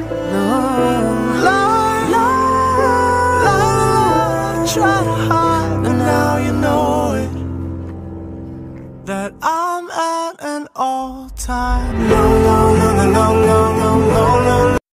Try to hide, but now you know it, that I'm at an all-time low.